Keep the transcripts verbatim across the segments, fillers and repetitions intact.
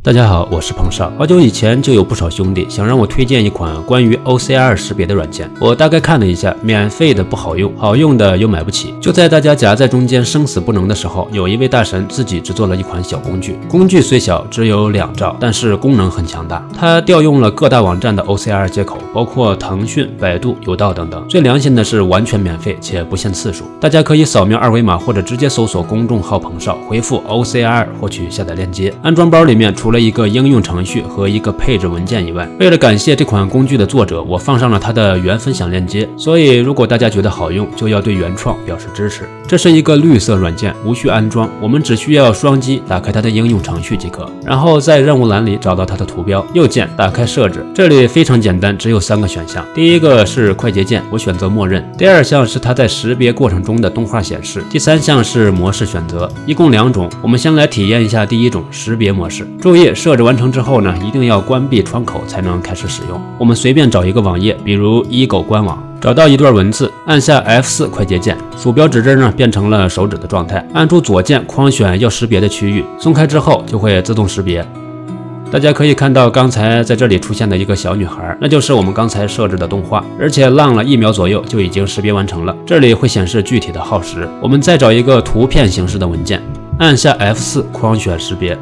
大家好，我是彭少。好久以前就有不少兄弟想让我推荐一款关于 O C R 识别的软件，我大概看了一下，免费的不好用，好用的又买不起。就在大家夹在中间生死不能的时候，有一位大神自己制作了一款小工具。工具虽小，只有两兆，但是功能很强大。它调用了各大网站的 O C R 接口，包括腾讯、百度、有道等等。最良心的是完全免费且不限次数，大家可以扫描二维码或者直接搜索公众号彭少，回复 O C R 获取下载链接。安装包里面除了一个应用程序和一个配置文件以外，为了感谢这款工具的作者，我放上了他的原分享链接。所以如果大家觉得好用，就要对原创表示支持。这是一个绿色软件，无需安装，我们只需要双击打开它的应用程序即可，然后在任务栏里找到它的图标，右键打开设置。这里非常简单，只有三个选项。第一个是快捷键，我选择默认。第二项是它在识别过程中的动画显示。第三项是模式选择，一共两种。我们先来体验一下第一种识别模式。注意，设置完成之后呢，一定要关闭窗口才能开始使用。我们随便找一个网页，比如一狗官网，找到一段文字，按下 F 四 快捷键，鼠标指针呢变成了手指的状态，按住左键框选要识别的区域，松开之后就会自动识别。大家可以看到刚才在这里出现的一个小女孩，那就是我们刚才设置的动画，而且浪了一秒左右就已经识别完成了。这里会显示具体的耗时。我们再找一个图片形式的文件，按下 F 四 框选识别。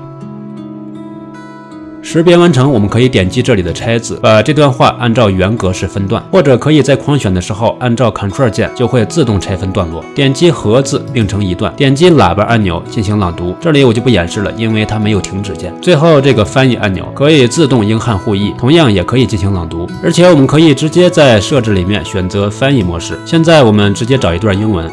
识别完成，我们可以点击这里的拆字，把这段话按照原格式分段，或者可以在框选的时候按照 Ctrl 键，就会自动拆分段落。点击盒子并成一段，点击喇叭按钮进行朗读。这里我就不演示了，因为它没有停止键。最后这个翻译按钮可以自动英汉互译，同样也可以进行朗读。而且我们可以直接在设置里面选择翻译模式。现在我们直接找一段英文。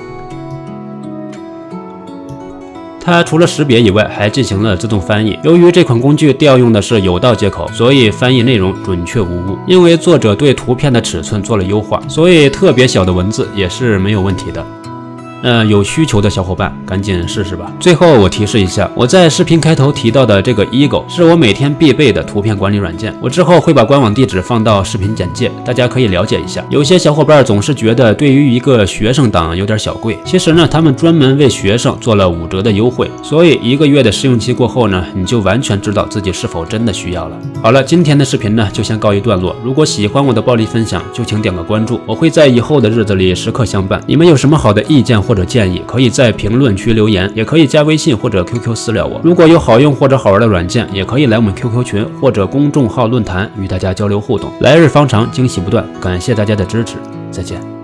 它除了识别以外，还进行了自动翻译。由于这款工具调用的是有道接口，所以翻译内容准确无误。因为作者对图片的尺寸做了优化，所以特别小的文字也是没有问题的。呃，有需求的小伙伴赶紧试试吧。最后我提示一下，我在视频开头提到的这个 一狗是我每天必备的图片管理软件，我之后会把官网地址放到视频简介，大家可以了解一下。有些小伙伴总是觉得对于一个学生党有点小贵，其实呢，他们专门为学生做了五折的优惠，所以一个月的试用期过后呢，你就完全知道自己是否真的需要了。好了，今天的视频呢就先告一段落。如果喜欢我的暴力分享，就请点个关注，我会在以后的日子里时刻相伴。你们有什么好的意见或者建议，可以在评论区留言，也可以加微信或者 Q Q 私聊我。如果有好用或者好玩的软件，也可以来我们 Q Q 群或者公众号论坛与大家交流互动。来日方长，惊喜不断，感谢大家的支持，再见。